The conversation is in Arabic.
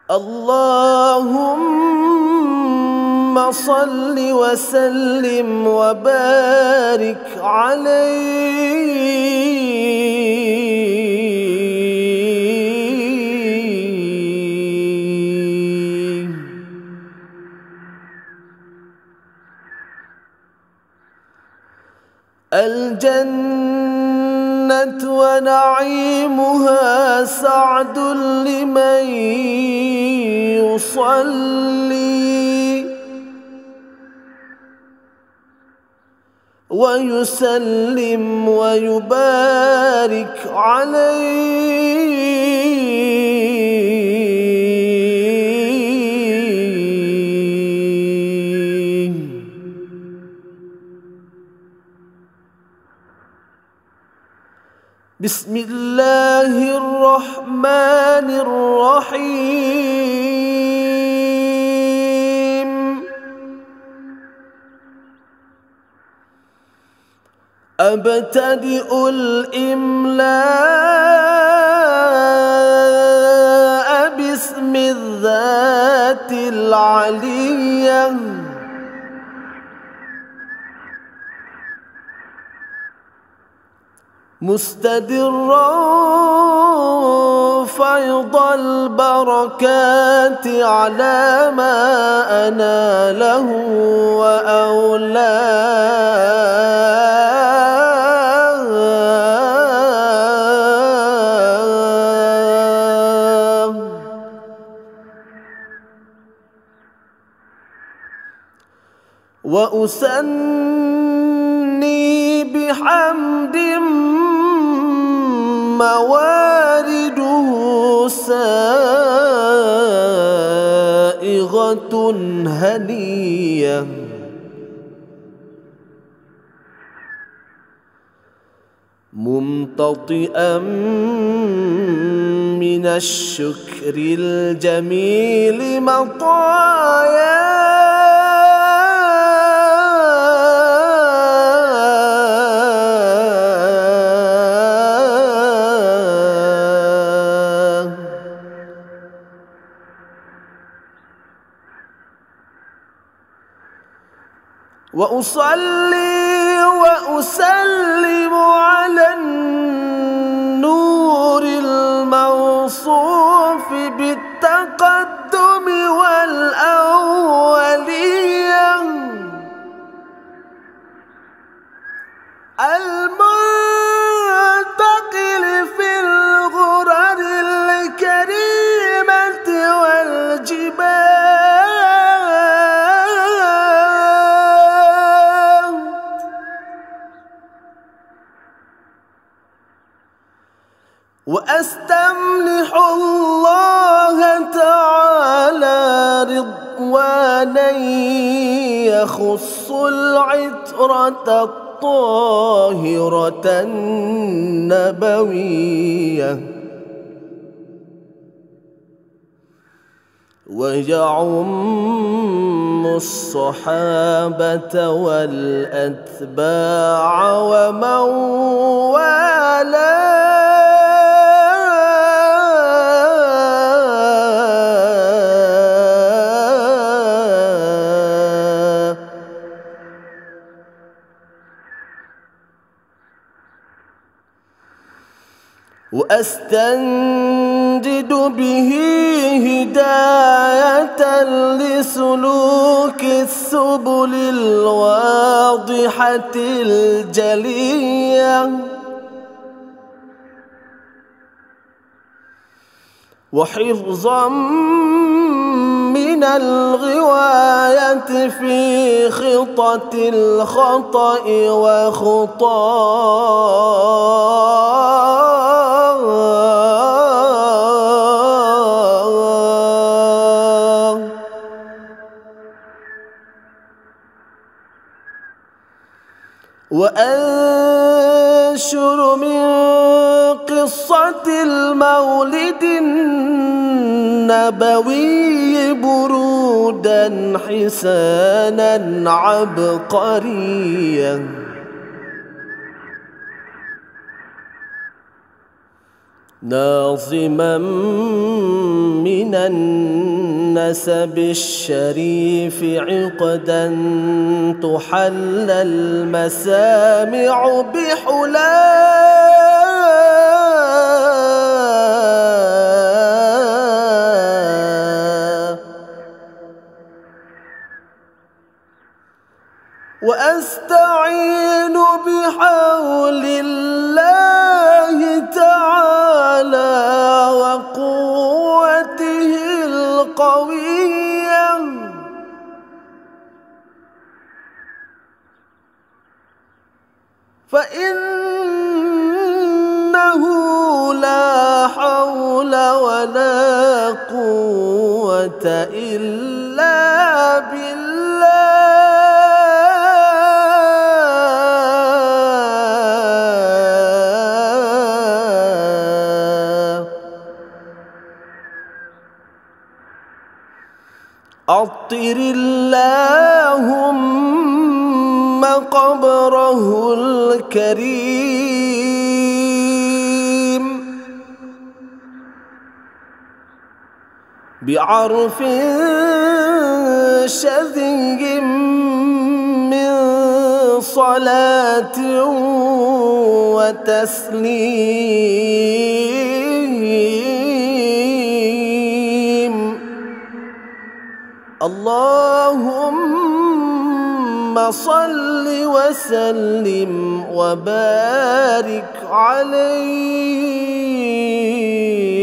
اللهم صل وسلم وبارك عليه. الجنة ونعيمها سعد لمن يصلي ويسلم ويبارك عليه. بسم الله الرحمن الرحيم. أبتدئ الإملاء باسم الذات العلية مستدرا فيض البركات على ما أناله وأولاه، وأثني بحمد موارده سائغة هنية ممتطئا من الشكر الجميل مطايا. وأصلي وأسلم على النور الموصوف بالتقدم والأولية المنتقل في الغرر الكريمة والجبال، وأستمنح الله تعالى رضوانا يخص العترة الطاهرة النبوية ويعم الصحابة والأتباع ومن والاه. وأستنجد به هداية لسلوك السبل الواضحة الجلية وحفظا من الغواية في خطة الخطأ وأنشر من قصة المولد النبوي برودا حسانا عبقريا ناظما من النسب الشريف عقدا تحل المسامع بحلا وأستعين بحول الله تعالى وقوته القوية فإنه لا حول ولا قوة إلا بالله. عطر اللهم قبره الكريم بعرف شذي من صلاة وتسليم. اللهم صل وسلم وبارك عليه.